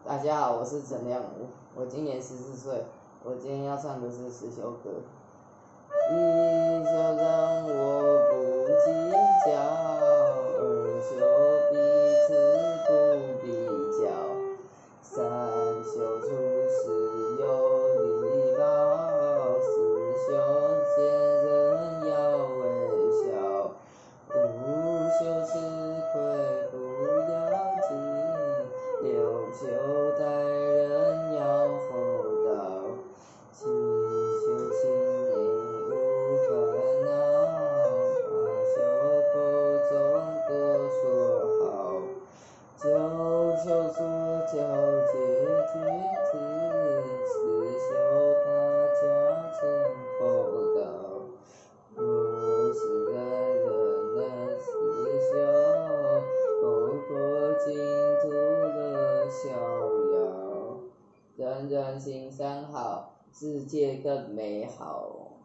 大家好，我是陈亮武，我今年14岁，我今天要唱的是实修歌。一修让我不计较，二修彼此不比较，三修处事有礼貌，四修见人要微笑，五修吃亏不要紧，六修待人要厚道，七修心内无烦恼，八修口中多说好，九修说教解句子，十修大家成佛道，若是在人难四修，佛国净土乐逍遥，人人行善好，世界更美好。